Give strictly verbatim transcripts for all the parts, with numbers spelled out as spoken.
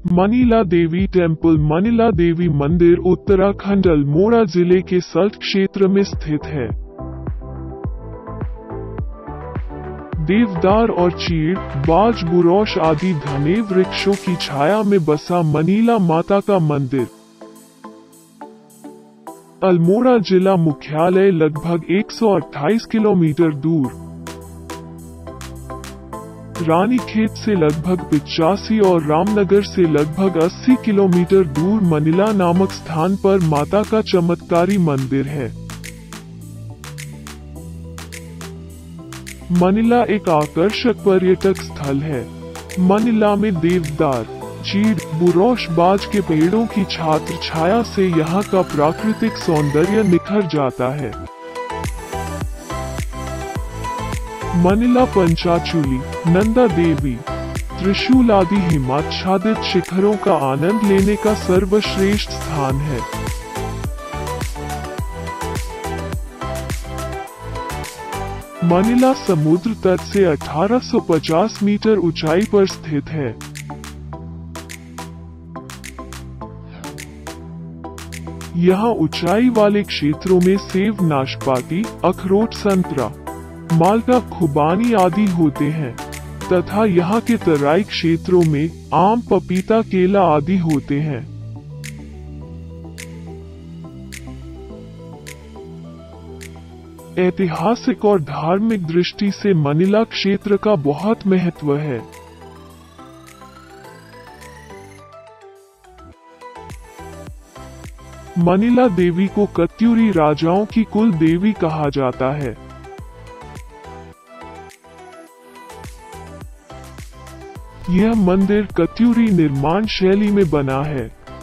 Manila Devi temple Manila Devi मंदिर उत्तराखंड अल्मोड़ा जिले के सल्ट क्षेत्र में स्थित है। देवदार और चीड़, बाज, बुरौश आदि घने वृक्षों की छाया में बसा मनीला माता का मंदिर अल्मोड़ा जिला मुख्यालय लगभग एक सौ अट्ठाईस किलोमीटर दूर, रानीखेत से लगभग पिचासी और रामनगर से लगभग अस्सी किलोमीटर दूर मनीला नामक स्थान पर माता का चमत्कारी मंदिर है। मनीला एक आकर्षक पर्यटक स्थल है। मनीला में देवदार, चीड़, बुरौश, बाज के पेड़ों की छात्र छाया से यहाँ का प्राकृतिक सौंदर्य निखर जाता है। मनीला पंचाचूली, नंदा देवी, त्रिशूल आदि हिमाच्छादित शिखरों का आनंद लेने का सर्वश्रेष्ठ स्थान है। मनीला समुद्र तट से अठारह सौ पचास मीटर ऊंचाई पर स्थित है। यहाँ ऊंचाई वाले क्षेत्रों में सेब, नाशपाती, अखरोट, संतरा, माल्टा, खुबानी आदि होते हैं तथा यहाँ के तराई क्षेत्रों में आम, पपीता, केला आदि होते हैं। ऐतिहासिक और धार्मिक दृष्टि से मनीला क्षेत्र का बहुत महत्व है। मनीला देवी को कत्यूरी राजाओं की कुल देवी कहा जाता है। यह मंदिर कत्यूरी निर्माण शैली में बना है।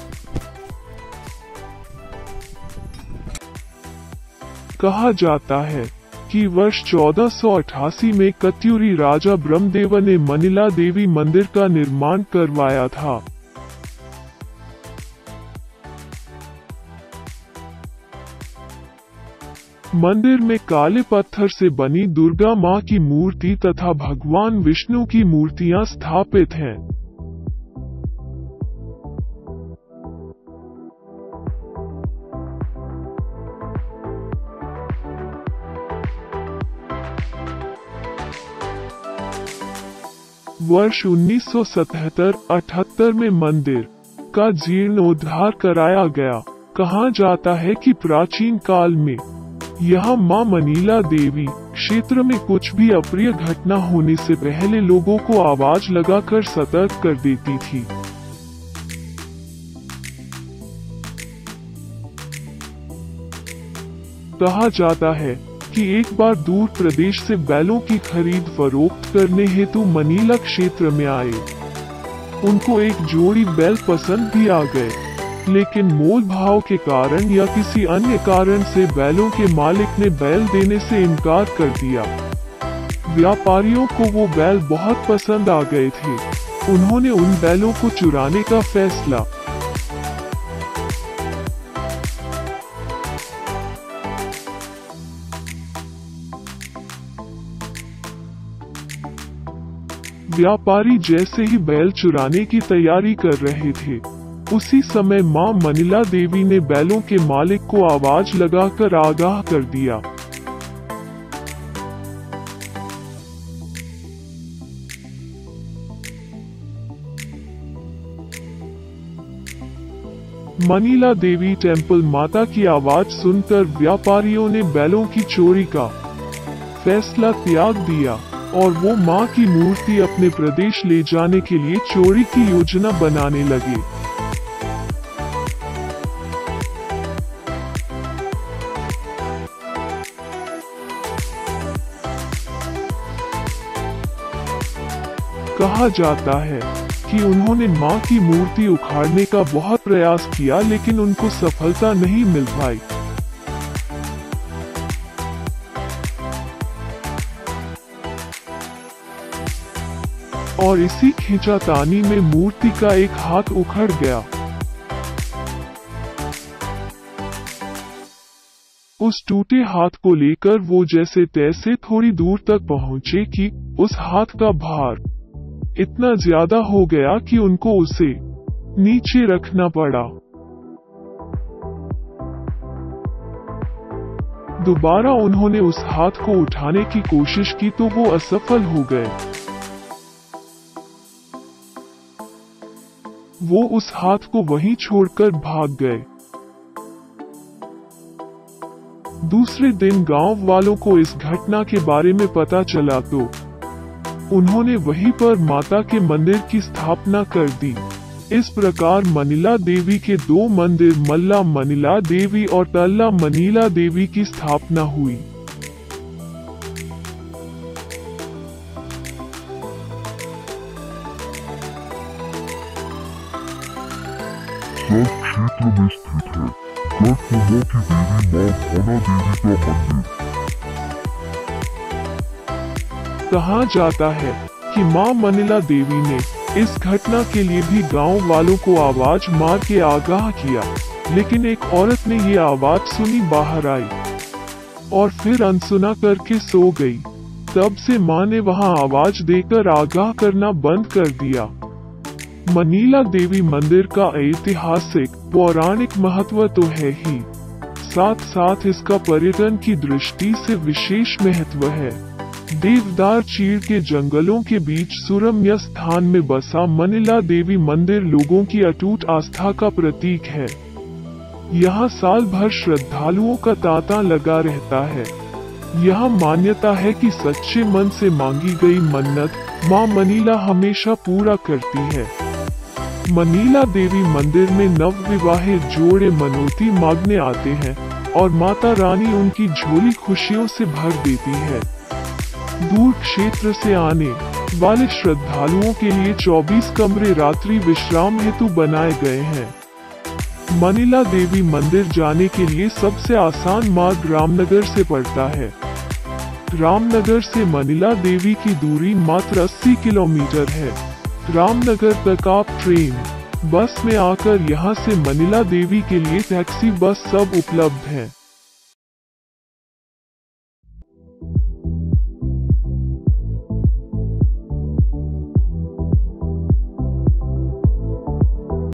कहा जाता है कि वर्ष चौदह सौ अठासी में कत्यूरी राजा ब्रह्मदेव ने मनीला देवी मंदिर का निर्माण करवाया था। मंदिर में काले पत्थर से बनी दुर्गा मां की मूर्ति तथा भगवान विष्णु की मूर्तियां स्थापित हैं। वर्ष उन्नीस सौ सतहत्तर अठहत्तर में मंदिर का जीर्णोद्धार कराया गया। कहा जाता है कि प्राचीन काल में यहाँ मां मनीला देवी क्षेत्र में कुछ भी अप्रिय घटना होने से पहले लोगों को आवाज लगाकर सतर्क कर देती थी। कहा जाता है कि एक बार दूर प्रदेश से बैलों की खरीद फरोख्त करने हेतु मनीला क्षेत्र में आए। उनको एक जोड़ी बैल पसंद भी आ गए, लेकिन मोल भाव के कारण या किसी अन्य कारण से बैलों के मालिक ने बैल देने से इनकार कर दिया। व्यापारियों को वो बैल बहुत पसंद आ गए थे। उन्होंने उन बैलों को चुराने का फैसला व्यापारी जैसे ही बैल चुराने की तैयारी कर रहे थे, उसी समय मां मनीला देवी ने बैलों के मालिक को आवाज लगाकर आगाह कर दिया। मनीला देवी टेम्पल माता की आवाज सुनकर व्यापारियों ने बैलों की चोरी का फैसला त्याग दिया और वो मां की मूर्ति अपने प्रदेश ले जाने के लिए चोरी की योजना बनाने लगे। कहा जाता है कि उन्होंने मां की मूर्ति उखाड़ने का बहुत प्रयास किया, लेकिन उनको सफलता नहीं मिल पाई। और इसी खींचातानी में मूर्ति का एक हाथ उखड़ गया। उस टूटे हाथ को लेकर वो जैसे तैसे थोड़ी दूर तक पहुंचे कि, उस हाथ का भार इतना ज्यादा हो गया कि उनको उसे नीचे रखना पड़ा। दोबारा उन्होंने उस हाथ को उठाने की कोशिश की तो वो असफल हो गए। वो उस हाथ को वहीं छोड़कर भाग गए। दूसरे दिन गांव वालों को इस घटना के बारे में पता चला तो उन्होंने वहीं पर माता के मंदिर की स्थापना कर दी। इस प्रकार मनीला देवी के दो मंदिर मल्ला मनीला देवी और तल्ला मनीला देवी की स्थापना हुई। क्षेत्र में स्थित है गढ़पुरों की देवी मां भौना देवी का मंदिर। कहा जाता है कि मां मनीला देवी ने इस घटना के लिए भी गांव वालों को आवाज मार के आगाह किया, लेकिन एक औरत ने ये आवाज सुनी, बाहर आई और फिर अनसुना करके सो गई। तब से मां ने वहां आवाज देकर आगाह करना बंद कर दिया। मनीला देवी मंदिर का ऐतिहासिक पौराणिक महत्व तो है ही, साथ साथ इसका पर्यटन की दृष्टि से विशेष महत्व है। देवदार चीड़ के जंगलों के बीच सुरम्य स्थान में बसा मनीला देवी मंदिर लोगों की अटूट आस्था का प्रतीक है। यहाँ साल भर श्रद्धालुओं का तांता लगा रहता है। यह मान्यता है कि सच्चे मन से मांगी गई मन्नत मां मनीला हमेशा पूरा करती है। मनीला देवी मंदिर में नवविवाहित जोड़े मनौती मांगने आते हैं और माता रानी उनकी झोली खुशियों से भर देती है। दूर क्षेत्र से आने वाले श्रद्धालुओं के लिए चौबीस कमरे रात्रि विश्राम हेतु बनाए गए हैं। मनीला देवी मंदिर जाने के लिए सबसे आसान मार्ग रामनगर से पड़ता है। रामनगर से मनीला देवी की दूरी मात्र अस्सी किलोमीटर है। रामनगर तक आप ट्रेन, बस में आकर यहां से मनीला देवी के लिए टैक्सी बस सब उपलब्ध है।